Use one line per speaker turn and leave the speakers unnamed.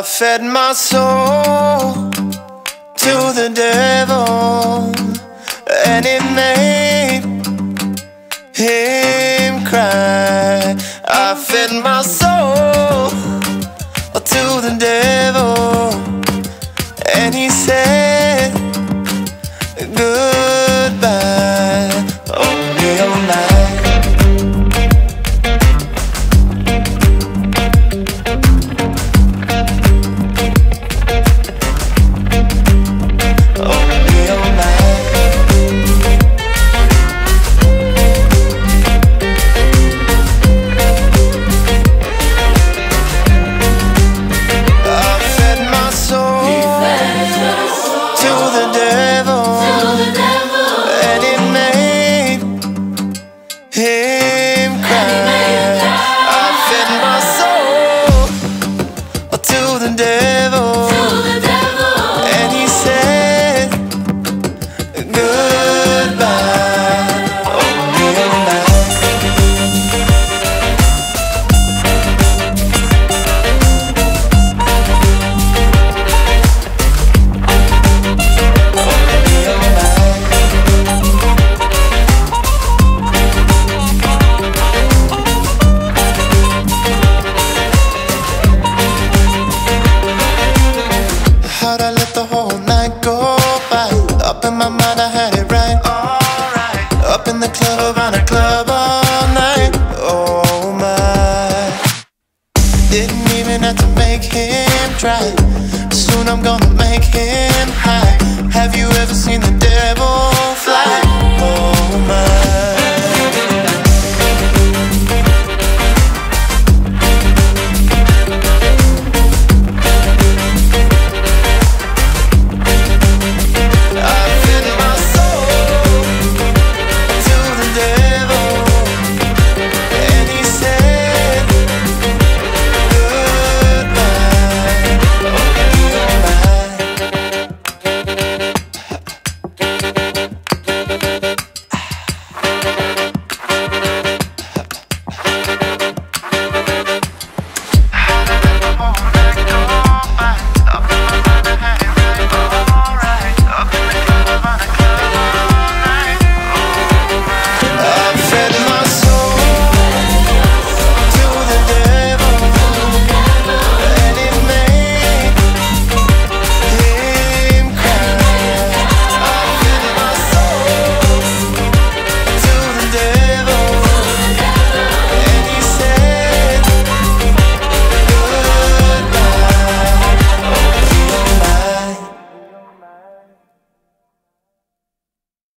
I fed my soul to the devil, and it made him cry. I fed my soul to the devil, and he said goodbye. Oh, real night. Him cry. I fed my soul to the devil, and he said goodbye. Oh, real night. Oh, real night. How'd I let the whole night go by? Up in my mind I had it right. Alright. Up in the club, around the club all night. Oh my. Didn't even have to make him try. Soon I'm gonna make him high. Have you ever seen the devil fly?